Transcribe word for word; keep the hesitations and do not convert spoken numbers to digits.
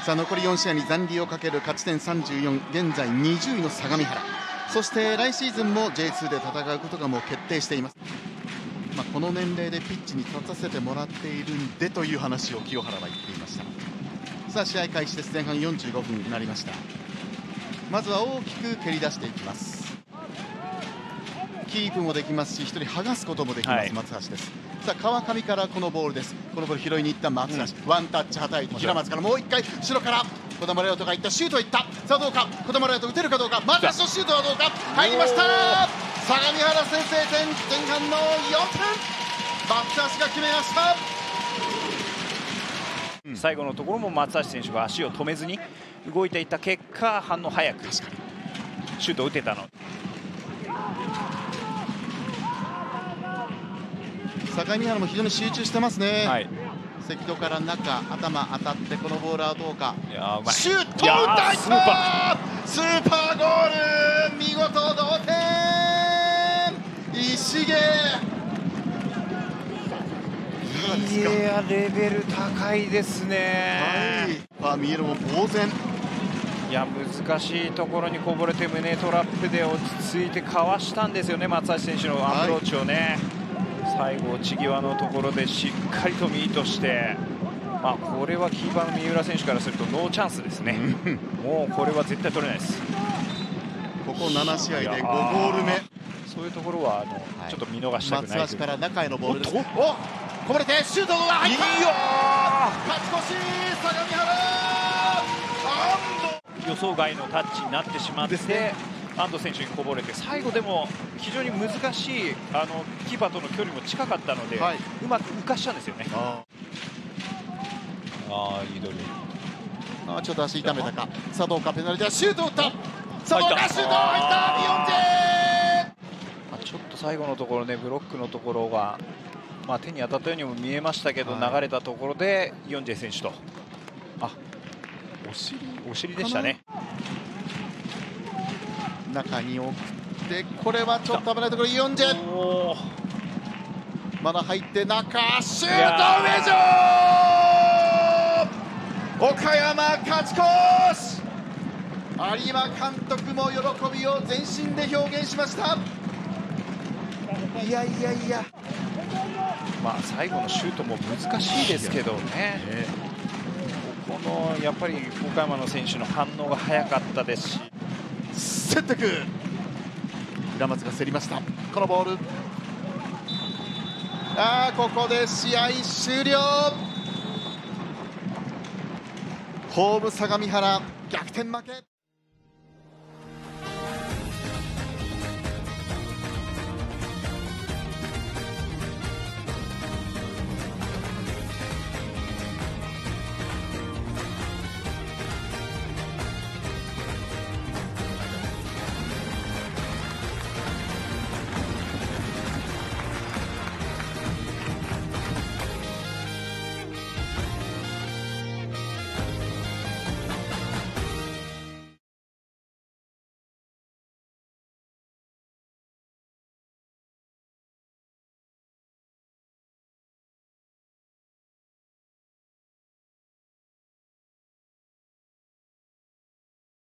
さあ残りよん試合に残留をかける勝ち点さんじゅうよん、現在にじゅういの相模原、そして来シーズンも ジェイツー で戦うことがもう決定しています。まあ、この年齢でピッチに立たせてもらっているんでという話を清原は言っていました。さあ試合開始です。前半よんじゅうごふんになりました。まずは大きく蹴り出していきます。キープもできますし、一人剥がすこともできます、はい、松橋です。さあ川上からこのボールです。このボール拾いに行った松橋、うん、ワンタッチはたいて平松からもう一回後ろから児玉レオトがいった、シュートいった。さあどうか、児玉レオト打てるかどうか、松橋のシュートはどうか、入りました。相模原先制点、前半のよんてん、松橋が決めました。 うん、最後のところも松橋選手が足を止めずに動いていった結果、反応早くシュートを打てたの。 相模原も非常に集中してますね。 はい、 関戸から中、頭当たってこのボールはどうか。 いやうまい、 シュート打ったスーパースーパーゴール、見事同点。石毛、 いやレベル高いですね。 はい、あ見えるも呆然。 いや難しいところにこぼれて胸トラップで落ち着いてかわしたんですよね、松橋選手のアプローチをね。はい、最後落ち際のところでしっかりとミートして、まあ、これはキーパーの三浦選手からするとノーチャンスですね。もうこれは絶対取れないです。 ここなな試合でごゴール目。 そういうところはあの、はい、ちょっと見逃したくない。 松橋から中へのボールです。おこぼれてシュートが入った。いいよ勝ち越し相模原。 予想外のタッチになってしまって、ね、安藤選手にこぼれて、最後でも非常に難しいあのキーパーとの距離も近かったので、はい、うまく浮かしたんですよね。ああいいドリブル。 あちょっと足痛めたか。さあどうか、ペナルティーシュートを打った。さあどうか、シュート入った。ビヨンジェ、 ちょっと最後のところね、ブロックのところが、まあ、手に当たったようにも見えましたけど、はい、流れたところでヨンジェ選手と、あお尻お尻でしたね。 中に送って、これはちょっと危ないところ。ヨンジェまだ入って中、シュート上条、岡山勝ち越し。有馬監督も喜びを全身で表現しました。いやいやいや、 まあ最後のシュートも難しいですけどね、ここのやっぱり岡山の選手の反応が早かったですし、 セットク平松が競りました。このボール、あーここで試合終了。ホーム相模原逆転負け。